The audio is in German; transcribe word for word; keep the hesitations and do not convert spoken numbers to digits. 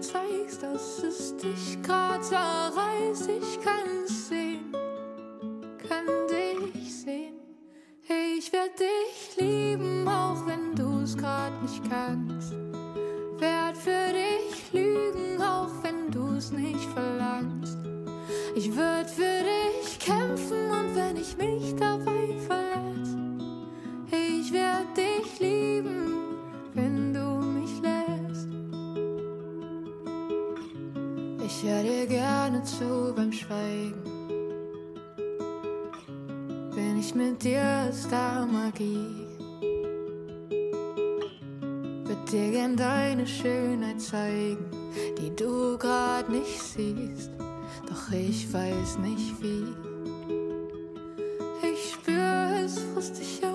nicht zeigst, dass es dich grad zerreißt. Ich kann es sehen, kann dich sehen. Ich werd dich lieben, auch wenn du's grad nicht kannst. Werd für dich lügen, auch wenn du's nicht verlangst. Ich würd für dich kämpfen und wenn ich mich dabei verletz. Ich werd dich lieben, wenn du mich lässt. Ich hör dir gerne zu beim Schweigen. Bin ich mit dir, ist da Magie. Würd dir gern deine Schönheit zeigen, die du grad nicht siehst, doch ich weiß nicht wie. Ich spür, es frisst dich